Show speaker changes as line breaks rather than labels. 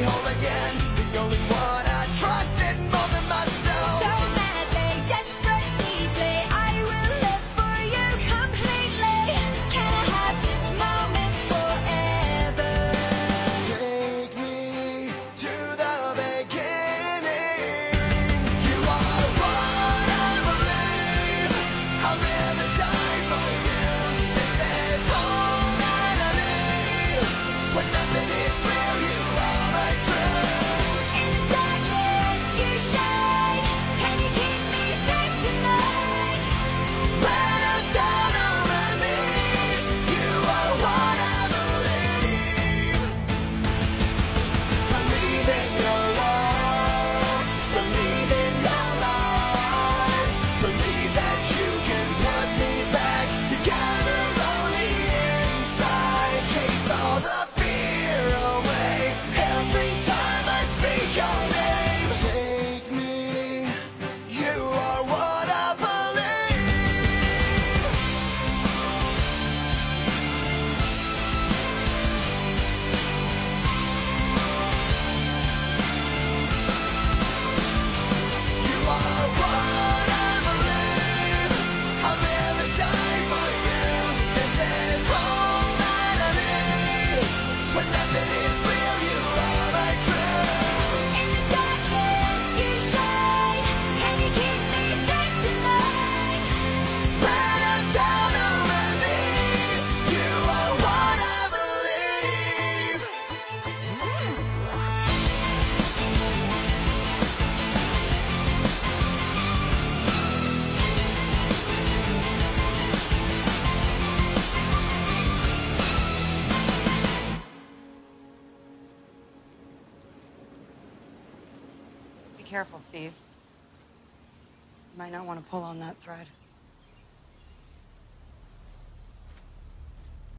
whole again. The only one I trusted more than myself.
So madly, desperate, deeply, I will live for you completely. Can I have this moment forever?
Take me to the beginning. You are what I believe. I'll live and die for you. This is all that I need. When nothing is real, you are my truth.
In the darkness, you shine. Can you keep me safe tonight?
When I'm down on my knees, you are what I believe. Believe in your walls, believe in your lies. Believe that you can put me back together on the inside. Chase all the fear away every time I speak your name. Take me, you are what I believe. You are what I believe. I'll live and die for you. This is all that I need. When nothing is real, you are my truth.
In the darkness, you shine. Can you keep me safe tonight?
When I'm down on my knees, you are what I believe.
Be careful, Steve. You might not want to pull on that thread.